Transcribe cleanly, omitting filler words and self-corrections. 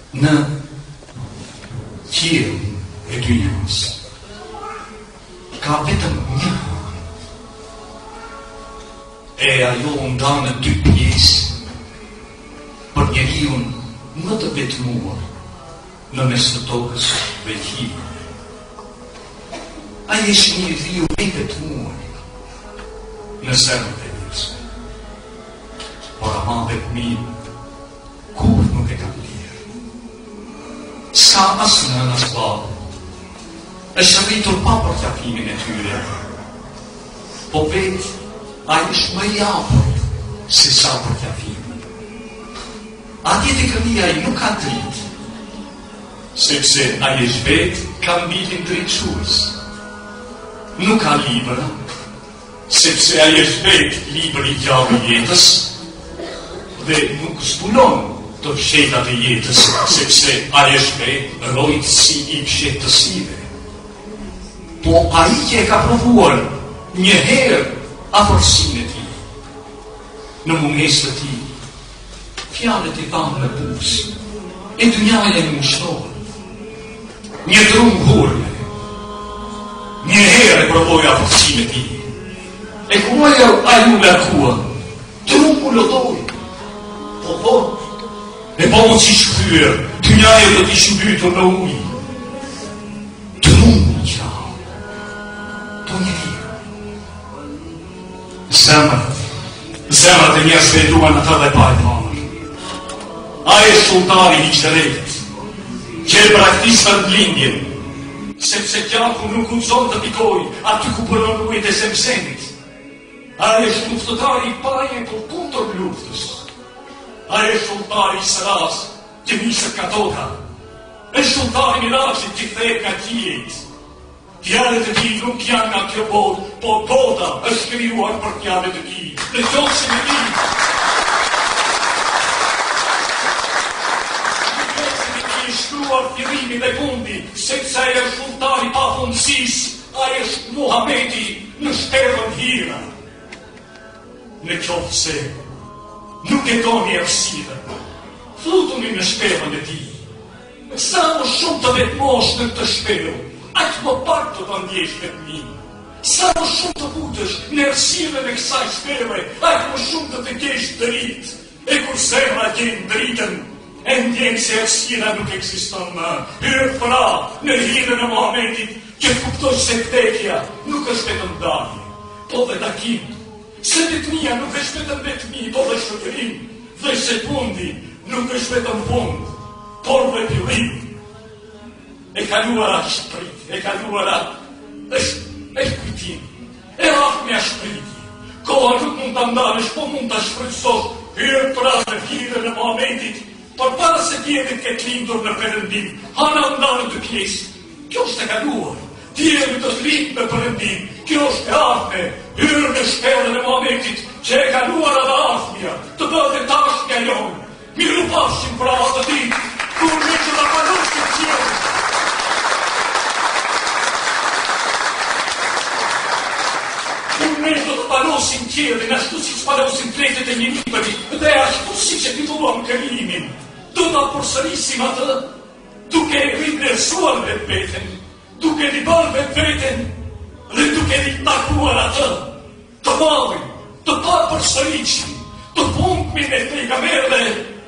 në qiellin e dynjës ka vetëm një hanë. E ajo nda në dy pjesë për njeriun më të vetmuar në mes të tokës dhe qiellit. Ai është një njeriu i vetmuar në zemrën e njerëzve. Por ama vetmin kur nuk e ka lirë. S'ka as nëna as babë. Është rritur pa përqafimin e tyre. Po vetë ai është më i afër se sa përqafimi. Atje te këmia ai nuk ka dritë, sepse ai është vetë ka mbitin drejtësues. Nuk ka libra, sepse ai është vetë libri i gjallë i jetës, dhe nuk zbulon të fshetat e jetës, sepse ai është vetë rojtësi i fshehtësive. Po ai që e ka provuar një herë afërsinë e tij, në mungesë të tij, fjalët i thanë në buzë, e dynjaja e mushtohet. Një drum hurme, një herë e provoi afërsinë e tij. E ku ai u largua, trumu lodoi. E po mos i shkryer, dynjaja do t'i shmbytur në ujë. Trumu qau, to njeri. Zemrat e njerëzve duan ata dhe pa e pamër. Ai është sultani i qëret, që e praktikon lindjen, sepse gjaku nuk guxon të pikojë aty ku punon ujët e Zemzemit. Ai është luftëtari i pajetur kundër luftës. Ai është sultani i Saras, që nisët ka toka. Është sultani i Miraqit që kthehet nga qiejt. Fjalët e tij nuk janë nga kjo botë, po bota është krijuar për fjalët e tij. Në qofsin e tij. Në qofsin e tij shkruar fillimi dhe fundi, sepse ai është sultani pa fundësisë, ai është Muhameti në shterën hira. Në qoftë se nuk e doni errësirën, futuni në shpellën e tij. Sa më shumë të vetmosh në këtë shpellë, aq më pak të ta ndjesh vetmin. Sa më shumë të futesh në errësirën e kësaj shpellë, aq më shumë të të kesh dritë. E kur zemra gjen dritën, e ndjen se errësira nuk ekziston më. Hyr pra në hyrën e Muhamedit, që të kuptosh se vdekja nuk është vetëm dalje, po dhe takim. Se vetmia nuk është vetëm vetmi, po dhe shoqërim, dhe se fundi nuk është vetëm fund, por dhe fillim. E kaluara shprit, e kaluara është kujtim, e ardhmja shpriti. Koha nuk mund të ndalësh, po mund të shfrytësosh. Hyrë pra në hyrën e Muhamedit, por para se tjetër këtë lindur në Perëndim, hana ndarë të pjesë. Kjo është e kaluar. Tjerë të slitë me Perëndim, kjo është e ardhme. Hyrë në shpellën e Muhamedit, që e kaluar edhe ardhmja, të bëhet tashmja jonë. Miru pafshim pra atë ditë, kur ne që ta panosim qiellin. Kur ne do të panosim qiellin, ashtu si që panosim fletet e një libri, dhe ashtu si që titulluam kërimin, do ta përsërisim atë, duke rinërsuar vetveten, duke i bërë vetveten, dhe duke i takuar atë, të marrim, të pa përsëriqim, të pumpin e pejgamberëve,